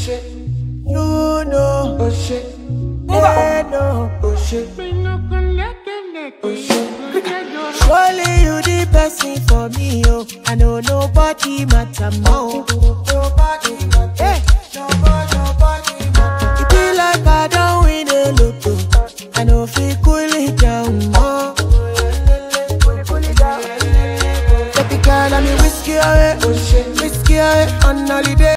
shit. You know, oh shit. They know, oh shit. Oh shit. Surely you the person for me, oh. I know nobody matter more. Nobody matter. Hey. Nobody matter. It be like I don't win a lotto. I know if you cool it down more. Baby girl, I'm whiskey away, oh shit. Whiskey away on holiday.